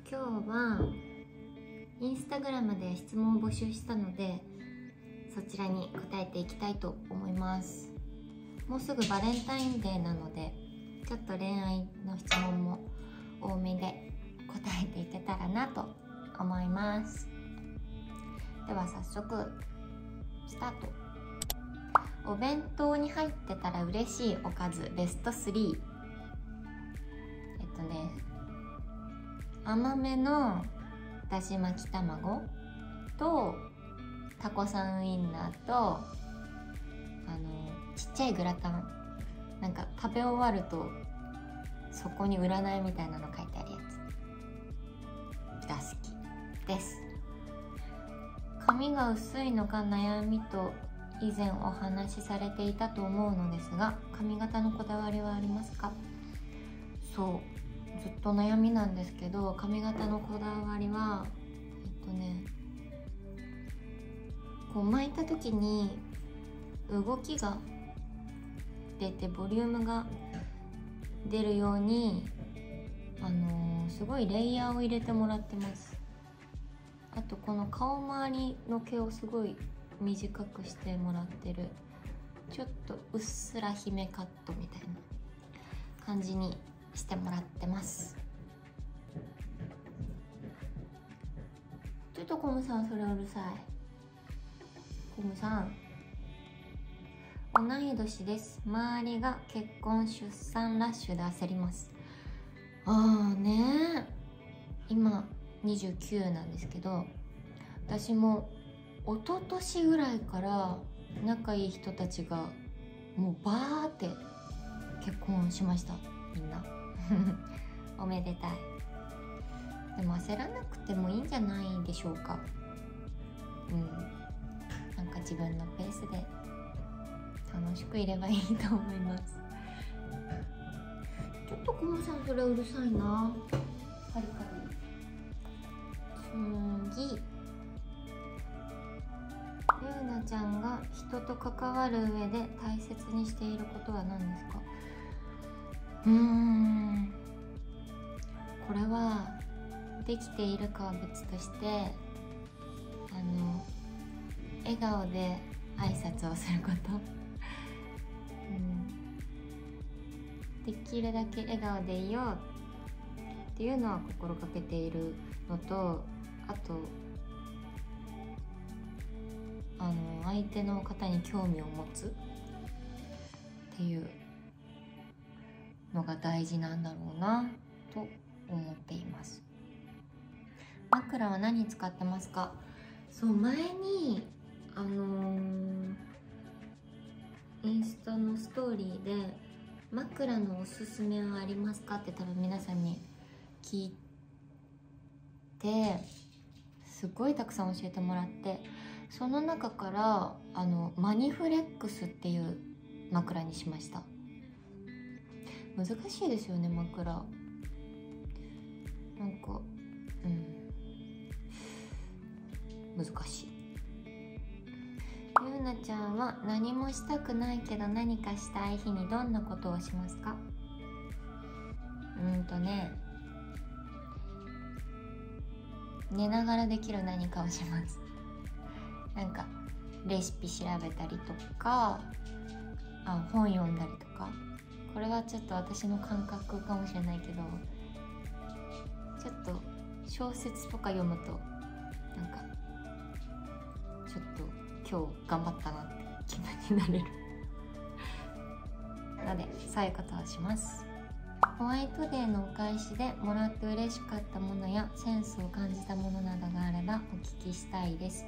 今日はインスタグラムで質問を募集したので、そちらに答えていきたいと思います。もうすぐバレンタインデーなので、ちょっと恋愛の質問も多めで答えていけたらなと思います。では早速スタート。お弁当に入ってたら嬉しいおかずベスト3。甘めのだし巻き卵とタコさんウインナーとちっちゃいグラタン、なんか食べ終わるとそこに占いみたいなの書いてあるやつが好きです。髪が薄いのが悩みと以前お話しされていたと思うのですが、髪型のこだわりはありますか？そう、ずっと悩みなんですけど、髪型のこだわりはこう巻いた時に動きが出てボリュームが出るようにすごいレイヤーを入れてもらってます。あとこの顔周りの毛をすごい短くしてもらってる、ちょっとうっすら姫カットみたいな感じにしてもらってます。ちょっとコムさんそれうるさい。コムさん、同い年です。周りが結婚出産ラッシュで焦ります。ああね、今29なんですけど、私も一昨年ぐらいから仲いい人たちがもうバーって結婚しました。みんなおめでたい。でも焦らなくてもいいんじゃないでしょうか。なんか自分のペースで楽しくいればいいと思います。ちょっとコムさんそれうるさいな。カリカリ。次、ゆうなちゃんが人と関わる上で大切にしていることは何ですか？これはできているかは別として、笑顔で挨拶をすること、できるだけ笑顔でいようっていうのは心がけているのと、あと相手の方に興味を持つっていうのが大事なんだろうなと思っています。枕は何使ってますか？そう、前にインスタのストーリーで枕のおすすめはありますかって多分皆さんに聞いて、すごいたくさん教えてもらって、その中からマニフレックスっていう枕にしました。難しいですよね、枕。なんか難しい。ゆうなちゃんは何もしたくないけど何かしたい日にどんなことをしますか？寝ながらできる何かをします。なんかレシピ調べたりとか、本読んだりとか。これはちょっと私の感覚かもしれないけど、ちょっと小説とか読むとなんかちょっと今日頑張ったなって気分になれるので、そういうことをします。ホワイトデーのお返しでもらって嬉しかったものやセンスを感じたものなどがあればお聞きしたいです。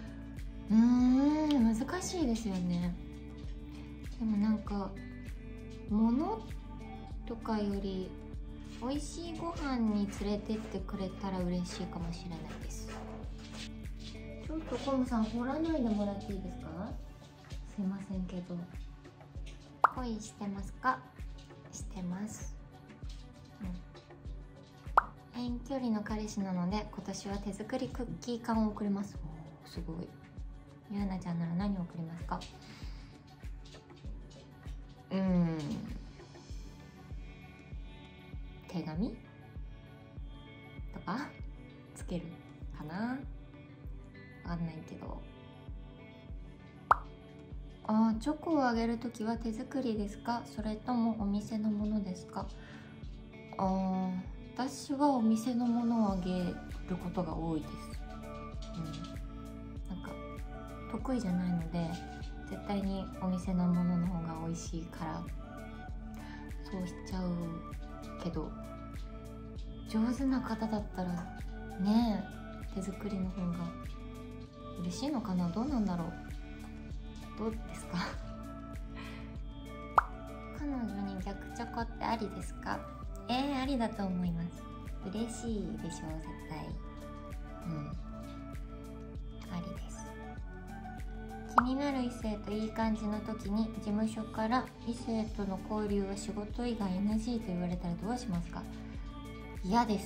難しいですよね。でもなんか物とかより美味しいご飯に連れてってくれたら嬉しいかもしれないです。ちょっとコムさん掘らないでもらっていいですか？すいませんけど。恋してますか？してます。遠距離の彼氏なので今年は手作りクッキー缶を送ります。すごい。ゆうなちゃんなら何を送りますか？手紙とかつけるかな、わかんないけど。チョコをあげるときは手作りですか、それともお店のものですか？私はお店のものをあげることが多いです。なんか得意じゃないので絶対にお店のものの方が美味しいからそうしちゃうけど、上手な方だったらね手作りの方が嬉しいのかな、どうなんだろう、どうですか彼女に逆チョコってありですか？ありだと思います。嬉しいでしょ絶対。ありです。気になる異性といい感じの時に事務所から異性との交流は仕事以外 NG と言われたらどうしますか？嫌です。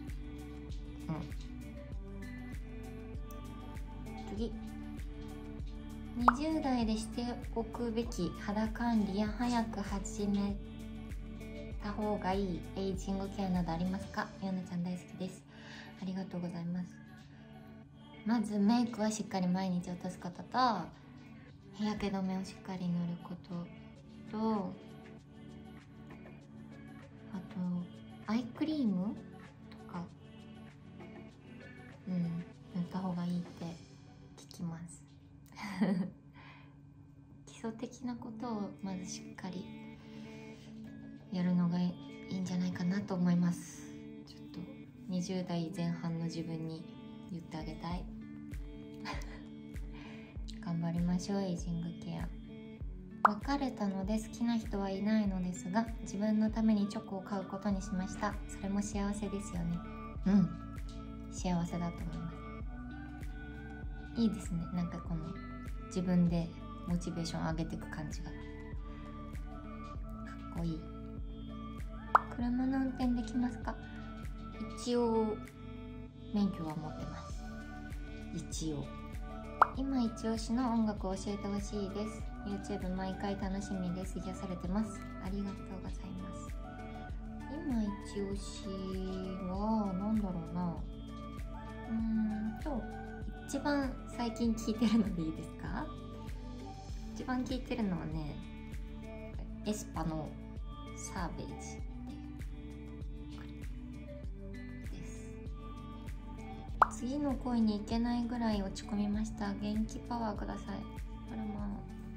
次、20代でしておくべき肌管理や早く始めた方がいいエイジングケアなどありますか？ゆうなちゃん大好きです。ありがとうございます。まずメイクはしっかり毎日落とすことと、日焼け止めをしっかり塗ることと、あとアイクリームとか塗った方がいいって聞きます基礎的なことをまずしっかりやるのがいいんじゃないかなと思います。ちょっと20代前半の自分に言ってあげたい頑張りましょう、エイジングケア。別れたので好きな人はいないのですが、自分のためにチョコを買うことにしました。それも幸せですよね。幸せだと思います。いいですね、なんかこの自分でモチベーション上げていく感じがかっこいい。車の運転できますか？一応免許は持ってます。一応今一押しの音楽を教えてほしいです。 YouTube 毎回楽しみです。癒されてます。ありがとうございます。今一押しは何だろうな、一番最近聴いてるのでいいですか？一番聴いてるのはね、エスパのサーベージです。次の恋に行けないぐらい落ち込みました。元気パワーください。あらまあ、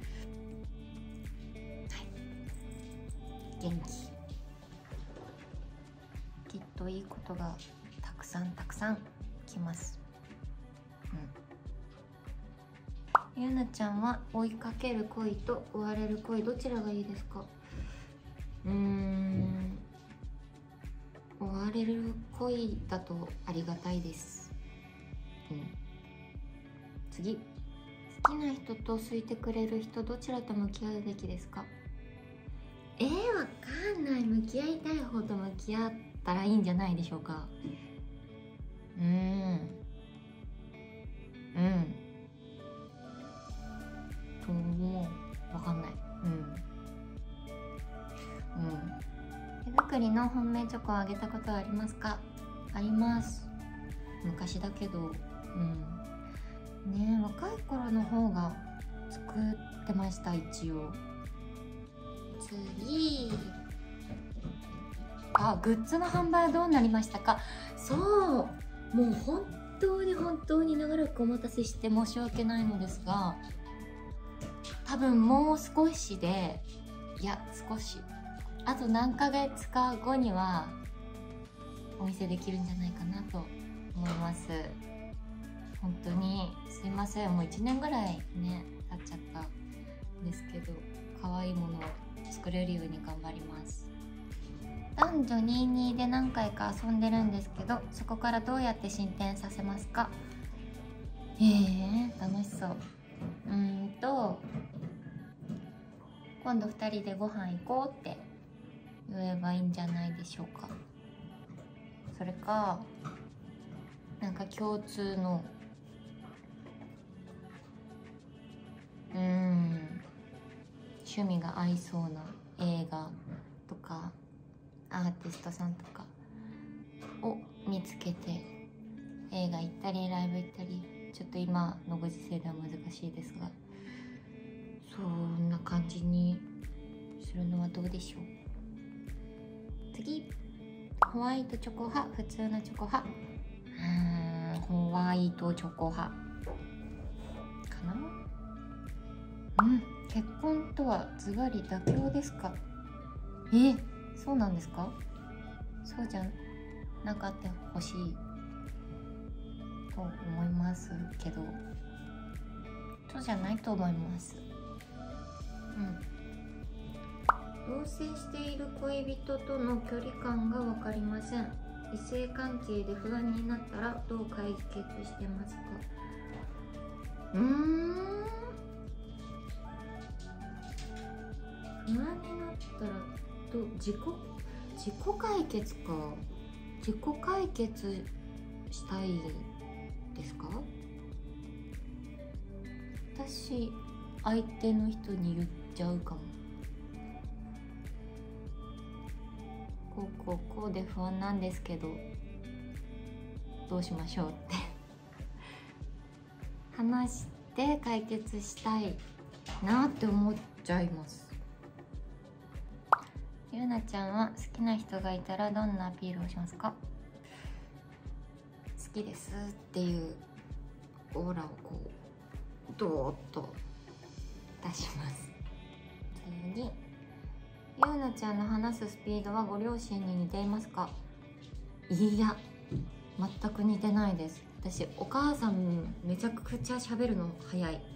元気、きっといいことがたくさんたくさん来ます。ゆうなちゃんは追いかける恋と追われる恋、どちらがいいですか？追われる恋だとありがたいです。次、好きな人と好いてくれる人、どちらと向き合うべきですか？わかんない。向き合いたい方と向き合ったらいいんじゃないでしょうか。と思う。わかんない。手作りの本命チョコをあげたことはありますか？あります。昔だけど、若い頃の方が作ってました。一応。次、グッズの販売はどうなりましたか？そう、もう本当に長らくお待たせして申し訳ないのですが、多分もう少しで、あと何ヶ月か後にはお見せできるんじゃないかなと思います。本当にすいません。もう1年ぐらいね経っちゃったんですけど、可愛いものを作れるように頑張ります。男女22で何回か遊んでるんですけど、そこからどうやって進展させますか？楽しそう。今度2人でご飯行こうって言えばいいんじゃないでしょうか。それか、なんか共通の趣味が合いそうな映画とかアーティストさんとかを見つけて映画行ったりライブ行ったり、ちょっと今のご時世では難しいですが、そんな感じにするのはどうでしょう。次、ホワイトチョコ派、普通のチョコ派。ホワイトチョコ派かな。結婚とはズバリ妥協ですか？そうなんですか？そうじゃなかったほしいと思いますけど、そうじゃないと思います。同棲している恋人との距離感が分かりません。異性関係で不安になったらどう解決してますか？不安になったら自己解決か。自己解決したいですか？私、相手の人に言っちゃうかも。こうで不安なんですけどどうしましょうって話して解決したいなって思っちゃいます。ゆうなちゃんは好きな人がいたらどんなアピールをしますか？好きですっていうオーラをこうドーッと出します。次、ゆうなちゃんの話すスピードはご両親に似ていますか？いや、全く似てないです。私、お母さんめちゃくちゃ喋るの早い。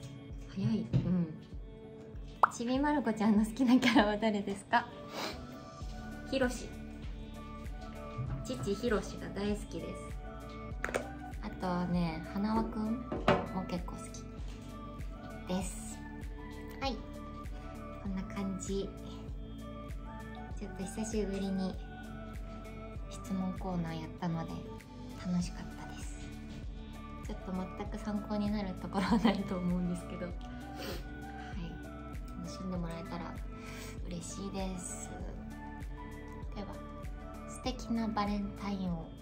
ちびまる子ちゃんの好きなキャラは誰ですか？ひろし。父ひろしが大好きです。あとね、花輪くんも結構好きです。はい、こんな感じ。ちょっと久しぶりに質問コーナーやったので楽しかったです。ちょっと全く参考になるところはないと思うんですけど、はい、楽しんでもらえたら嬉しいです。では、素敵なバレンタインを